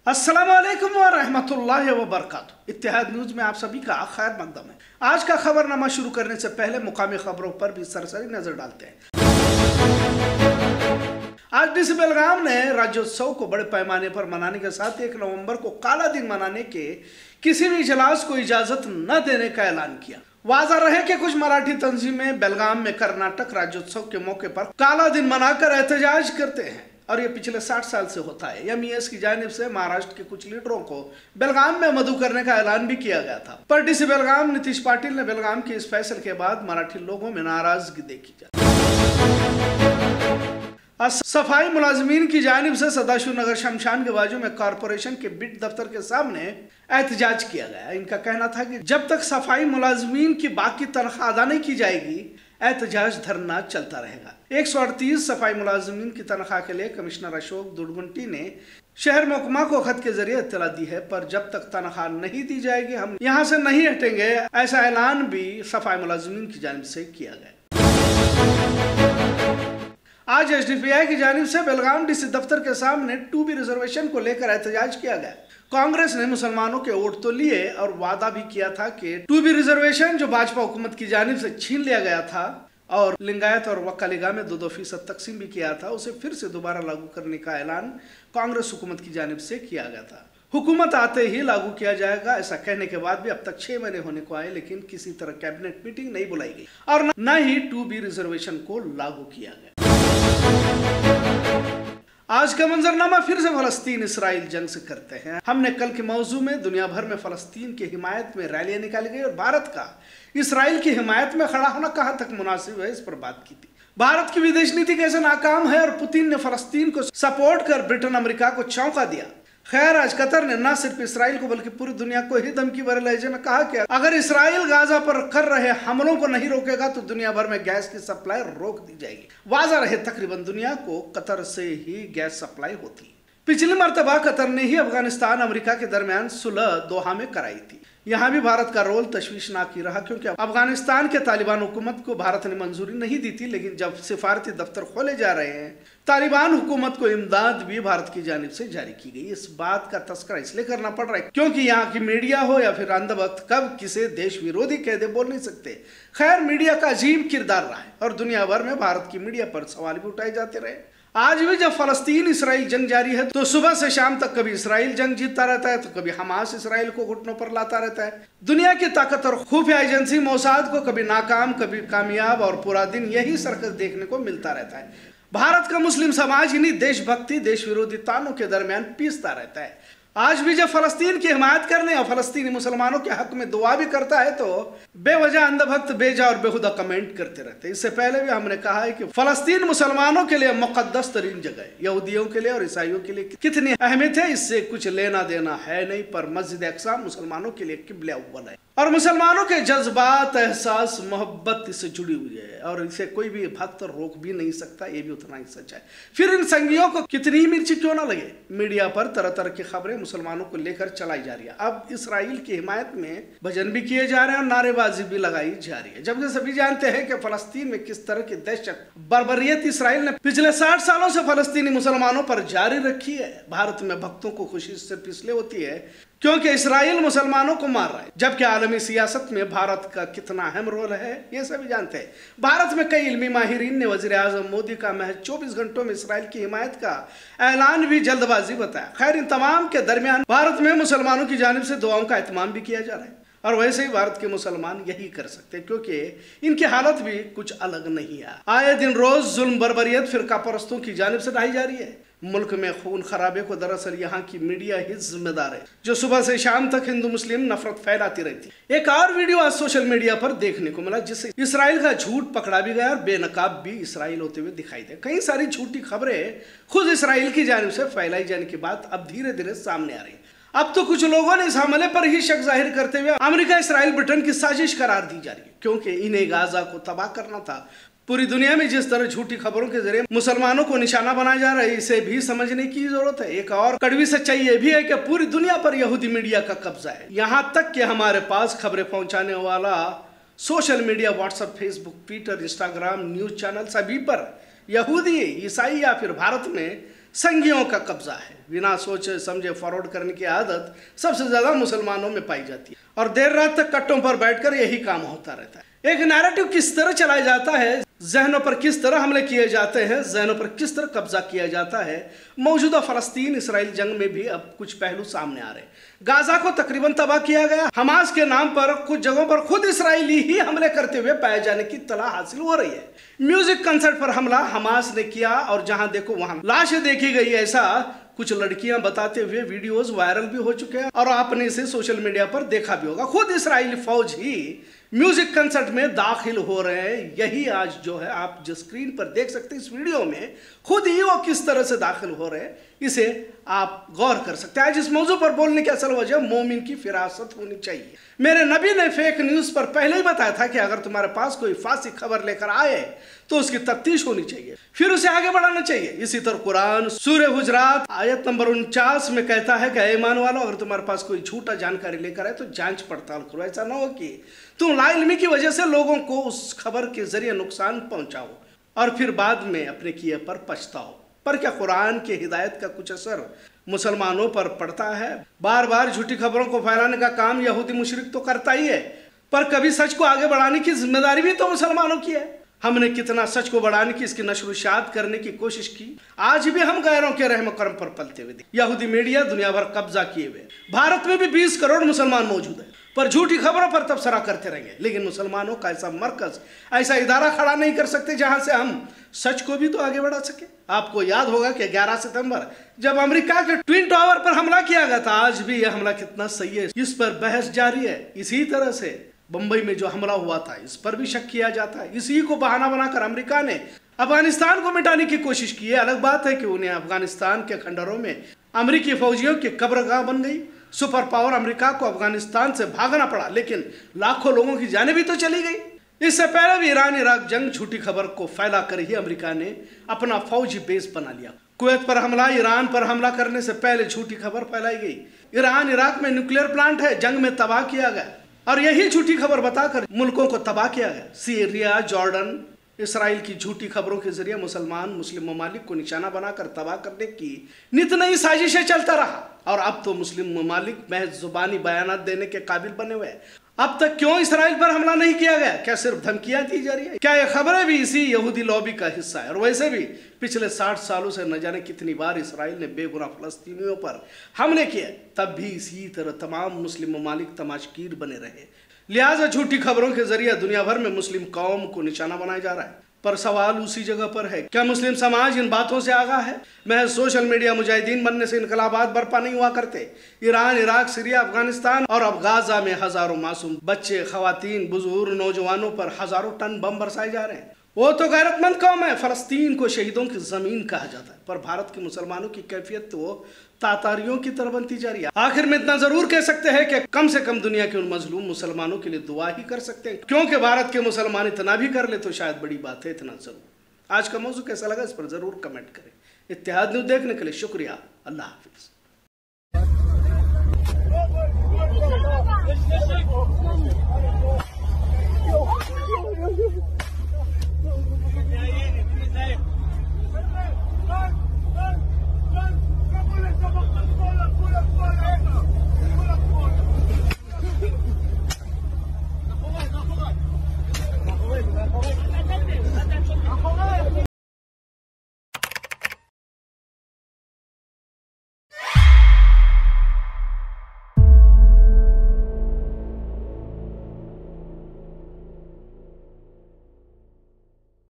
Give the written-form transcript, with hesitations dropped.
अस्सलाम वालेकुम व रहमतुल्लाहि व बरकातुहू। इत्तेहाद न्यूज में आप सभी का खैर मकदम है। आज का खबरनामा शुरू करने से पहले मुकामी खबरों पर भी सरसरी नजर डालते हैं। आज डीसी बेलगाम ने राज्योत्सव को बड़े पैमाने पर मनाने के साथ 1 नवंबर को काला दिन मनाने के किसी भी इजलास को इजाजत न देने का ऐलान किया। वाज़ा रहे कि कुछ मराठी तंजीमें बेलगाम में कर्नाटक राज्योत्सव के मौके पर काला दिन मनाकर एहतजाज करते हैं और ये पिछले 60 साल से होता है। एमईएस की जानिब से महाराष्ट्र के कुछ लीडरों को बेलगाम में मधु करने का ऐलान भी किया गया था, पर डीसी बेलगाम नीतीश पाटिल ने बेलगाम के इस फैसले के बाद मराठी लोगों में नाराजगी देखी जाती। सफाई मुलाजमीन की जानिब से सदाशिव नगर शमशान के बाजू में कॉरपोरेशन के बिट दफ्तर के सामने एहतजाज किया गया। इनका कहना था कि जब तक सफाई मुलाजमीन की बाकी तनख्वाह अदा नहीं की जाएगी, एहतजाज धरना चलता रहेगा। 138 सफाई मुलाजमीन की तनख्वाह के लिए कमिश्नर अशोक दुर्गुंटी ने शहर महकमा को खत के जरिए इत्तला दी है, पर जब तक तनख्वाह नहीं दी जाएगी हम यहाँ से नहीं हटेंगे, ऐसा ऐलान भी सफाई मुलाजमीन की जानिब से किया गया। आज एसडीपीआई की जानिब से बेलगाम डीसी दफ्तर के सामने 2B रिजर्वेशन को लेकर एहतजाज किया गया। कांग्रेस ने मुसलमानों के वोट तो लिए और वादा भी किया था कि 2B रिजर्वेशन जो भाजपा हुकूमत की जानिब से छीन लिया गया था और लिंगायत और वक्कालिगा में 2-2% तकसीम भी किया था, उसे फिर से दोबारा लागू करने का ऐलान कांग्रेस हुकूमत की जानिब से किया गया था। हुकूमत आते ही लागू किया जाएगा, ऐसा कहने के बाद भी अब तक 6 महीने होने को आए, लेकिन किसी तरह कैबिनेट मीटिंग नहीं बुलाई गई और न ही 2B रिजर्वेशन को लागू किया गया। आज का मंजरनामा फिर से फलस्तीन इसराइल जंग से करते हैं। हमने कल के मौजू में दुनिया भर में फलस्तीन की हिमायत में रैलियां निकाली गई और भारत का इसराइल की हिमायत में खड़ा होना कहां तक मुनासिब है, इस पर बात की थी। भारत की विदेश नीति कैसे नाकाम है और पुतिन ने फलस्तीन को सपोर्ट कर ब्रिटेन अमेरिका को चौंका दिया। खैर, आज कतर ने न सिर्फ इसराइल को बल्कि पूरी दुनिया को ही धमकी भरे लहजे में कहा कि अगर इसराइल गाजा पर कर रहे हमलों को नहीं रोकेगा तो दुनिया भर में गैस की सप्लाई रोक दी जाएगी। वाज़ा रहे तकरीबन दुनिया को कतर से ही गैस सप्लाई होती। पिछली मर्तबा कतर ने ही अफगानिस्तान अमेरिका के दरमियान सुलह दोहा में कराई थी। यहाँ भी भारत का रोल तशवीशनाक ही रहा, क्योंकि अफगानिस्तान के तालिबान हुकूमत को भारत ने मंजूरी नहीं दी थी, लेकिन जब सिफारती दफ्तर खोले जा रहे हैं, तालिबान हुकूमत को इमदाद भी भारत की जानिब से जारी की गई। इस बात का तस्करा इसलिए करना पड़ रहा है क्योंकि यहाँ की मीडिया हो या फिर अंधभक्त कब किसे देश विरोधी कह दे बोल नहीं सकते। खैर, मीडिया का अजीब किरदार रहा है और दुनिया भर में भारत की मीडिया पर सवाल भी उठाए जाते रहे। आज भी जब फलस्तीन इसराइल जंग जारी है तो सुबह से शाम तक कभी इसराइल जंग जीतता रहता है तो कभी हमास इसराइल को घुटनों पर लाता रहता है। दुनिया की ताकत और खुफिया एजेंसी मोसाद को कभी नाकाम कभी कामयाब और पूरा दिन यही सर्कस देखने को मिलता रहता है। भारत का मुस्लिम समाज इन्हीं देशभक्ति देश विरोधी तानों के दरमियान पीसता रहता है। आज भी जब फलस्तीन की हिमायत करने और फलस्तीनी मुसलमानों के हक में दुआ भी करता है तो बेवजह अंधभक्त बेजा और बेहुदा कमेंट करते रहते हैं। इससे पहले भी हमने कहा है कि फलस्तीन मुसलमानों के लिए मुकद्दस तरीन जगह है। यहूदियों के लिए और ईसाइयों के लिए कितनी अहमियत है इससे कुछ लेना देना है नहीं, पर मस्जिद अक्सा मुसलमानों के लिए किबला अव्वल है और मुसलमानों के जज्बात एहसास मोहब्बत इससे जुड़ी हुई है और इसे कोई भी भक्त रोक भी नहीं सकता, ये भी उतना ही सच है। फिर इन संगियों को कितनी मिर्ची क्यों ना लगे, मीडिया पर तरह तरह की खबरें मुसलमानों को लेकर चलाई जा रही है। अब इसराइल की हिमायत में भजन भी किए जा रहे हैं और नारेबाजी भी लगाई जा रही है, जबकि सभी जानते हैं कि फलस्तीन में किस तरह की दहशत बर्बरियत इसराइल ने पिछले 60 सालों से फलस्तीनी मुसलमानों पर जारी रखी है। भारत में भक्तों को खुशी सिर्फ इसलिए होती है क्योंकि इसराइल मुसलमानों को मार रहा है, जबकि आलमी सियासत में भारत का कितना अहम रोल है ये सभी जानते हैं। भारत में कई इल्मी माहिरीन ने वज़ीर आज़म मोदी का महज 24 घंटों में इसराइल की हिमायत का ऐलान भी जल्दबाजी बताया। खैर, इन तमाम के दरमियान भारत में मुसलमानों की जानिब से दुआओं का एहतमाम भी किया जा रहा है और वैसे ही भारत के मुसलमान यही कर सकते हैं क्योंकि इनकी हालत भी कुछ अलग नहीं है। आए दिन रोज जुल्म बर्बरियत फिरका परस्तों की जानिब से ढाई जा रही है। मुल्क में खून खराबे को दरअसल यहाँ की मीडिया ही जिम्मेदार है, जो सुबह से शाम तक हिंदू मुस्लिम नफरत फैलाती रहती। एक और वीडियो आज सोशल मीडिया पर देखने को मिला जिससे इसराइल का झूठ पकड़ा भी गया और बेनकाब भी इसराइल होते हुए दिखाई दे। कई सारी झूठी खबरें खुद इसराइल की जानिब से फैलाई जाने की बात अब धीरे धीरे सामने आ रही है। अब तो कुछ लोगों ने इस हमले पर ही शक जाहिर करते हुए अमेरिका इसराइल ब्रिटेन की साजिश करार दी जा रही है, क्योंकि इन्हें गाजा को तबाह करना था। पूरी दुनिया में जिस तरह झूठी खबरों के जरिए मुसलमानों को निशाना बनाया जा रहा है, इसे भी समझने की जरूरत है। एक और कड़वी सच्चाई ये भी है कि पूरी दुनिया पर यहूदी मीडिया का कब्जा है, यहाँ तक कि हमारे पास खबरें पहुंचाने वाला social media, WhatsApp, Facebook, Twitter, Instagram, news channel सभी पर यहूदी, ईसाई या फिर भारत में संघियों का कब्जा है। बिना सोचे समझे फॉरवर्ड करने की आदत सबसे ज्यादा मुसलमानों में पाई जाती है और देर रात तक कट्टों पर बैठकर यही काम होता रहता है। एक नैरेटिव किस तरह चलाया जाता है, जहनों पर किस तरह हमले किए जाते हैं, जहनों पर किस तरह कब्जा किया जाता है। मौजूदा फलस्तीन इसराइल जंग में भी अब कुछ पहलू सामने आ रहे हैं। गाजा को तकरीबन तबाह किया गया। हमास के नाम पर कुछ जगहों पर खुद इसराइली ही हमले करते हुए पाए जाने की तलाह हासिल हो रही है। म्यूजिक कंसर्ट पर हमला हमास ने किया और जहां देखो वहां लाशें देखी गई, ऐसा कुछ लड़कियां बताते हुए वीडियोस वायरल भी हो चुके हैं और आपने इसे सोशल मीडिया पर देखा भी होगा। खुद इसराइली फौज ही म्यूजिक कंसर्ट में दाखिल हो रहे हैं। यही आज जो है आप जो स्क्रीन पर देख सकते हैं इस वीडियो में, खुद ही वो किस तरह से दाखिल हो रहे हैं, इसे आप गौर कर सकते हैं। आज इस मौजू पर बोलने की असल वजह मोमिन की फिरासत होनी चाहिए। मेरे नबी ने फेक न्यूज पर पहले ही बताया था कि अगर तुम्हारे पास कोई फासिक खबर लेकर आए तो उसकी तफ्तीश होनी चाहिए, फिर उसे आगे बढ़ाना चाहिए। इसी तरह कुरान सूरह हुजरात आयत नंबर 49 में कहता है कि ईमान वालों, अगर तुम्हारे पास कोई झूठा जानकारी लेकर आए तो जांच पड़ताल करो। ऐसा ना हो कि तुम लाइल्मी की वजह से लोगों को उस खबर के जरिए नुकसान पहुंचाओ और फिर बाद में अपने किए पर पछताओ। पर क्या कुरान की हिदायत का कुछ असर मुसलमानों पर पड़ता है? बार बार झूठी खबरों को फैलाने का काम यहूदी मुशरिक तो करता ही है, पर कभी सच को आगे बढ़ाने की जिम्मेदारी भी तो मुसलमानों की है। हमने कितना सच को बढ़ाने की, इसकी नशर इशाअत करने की कोशिश की। आज भी हम गैरों के रहम करम पर पलते हुए यहूदी मीडिया दुनिया भर कब्जा किए हुए। भारत में भी 20 करोड़ मुसलमान मौजूद है, पर झूठी खबरों पर तबसरा करते रहेंगे। लेकिन मुसलमानों का ऐसा मरकज, ऐसा इदारा खड़ा नहीं कर सकते जहां से हम सच को भी तो आगे बढ़ा सके। आपको याद होगा कि 11 सितंबर जब अमेरिका के ट्विन टावर पर हमला किया गया था, आज भी यह हमला कितना सही है इस पर बहस जारी है। इसी तरह से बंबई में जो हमला हुआ था इस पर भी शक किया जाता है। इसी को बहाना बनाकर अमेरिका ने अफगानिस्तान को मिटाने की कोशिश की है। अलग बात है कि उन्हें अफगानिस्तान के खंडरों में अमेरिकी फौजियों की कब्रगाह बन गई। सुपर पावर अमेरिका को अफगानिस्तान से भागना पड़ा, लेकिन लाखों लोगों की जानें भी तो चली गई। इससे पहले भी ईरान इराक जंग झूठी खबर को फैला कर ही अमेरिका ने अपना फौजी बेस बना लिया। कुवैत पर हमला, ईरान पर हमला करने से पहले झूठी खबर फैलाई गई। ईरान इराक में न्यूक्लियर प्लांट है, जंग में तबाह किया गया और यही झूठी खबर बताकर मुल्कों को तबाह किया गया। सीरिया, जॉर्डन, इसराइल की झूठी खबरों के जरिए मुस्लिम ममालिक को निशाना बनाकर तबाह करने की नित नई साजिशें चलता रहा और अब तो मुस्लिम ममालिक महज जुबानी बयानात देने के काबिल बने हुए हैं। अब तक क्यों इसराइल पर हमला नहीं किया गया? क्या सिर्फ धमकियां दी जा रही है? क्या ये खबरें भी इसी यहूदी लॉबी का हिस्सा है? और वैसे भी पिछले 60 सालों से न जाने कितनी बार इसराइल ने बेगुनाह फलस्तीनियों पर हमले किए, तब भी इसी तरह तमाम मुस्लिम ममालिक तमाशकीर बने रहे। लिहाजा झूठी खबरों के जरिए दुनिया भर में मुस्लिम कौम को निशाना बनाया जा रहा है। पर सवाल उसी जगह पर है, क्या मुस्लिम समाज इन बातों से आगाह है? महज सोशल मीडिया मुजाहिदीन बनने से इनकलाबात बर्पा नहीं हुआ करते। ईरान, इराक, सीरिया, अफगानिस्तान और अब गाजा में हजारों मासूम बच्चे, खवातीन, बुजुर्ग, नौजवानों पर हजारों टन बम बरसाए जा रहे हैं। वो तो गैरतमंद कौम है। फलस्तीन को शहीदों की जमीन कहा जाता है, पर भारत के मुसलमानों की कैफियत तो तातारियों की तरह बनती जा रही है। आखिर में इतना जरूर कह सकते हैं कि कम से कम दुनिया के उन मजलूम मुसलमानों के लिए दुआ ही कर सकते हैं, क्योंकि भारत के मुसलमान इतना भी कर ले तो शायद बड़ी बात है। इतना जरूर। आज का मौजू कैसा लगा इस पर जरूर कमेंट करें। इत्तेहाद न्यूज़ देखने के लिए शुक्रिया। अल्लाह हाफिज।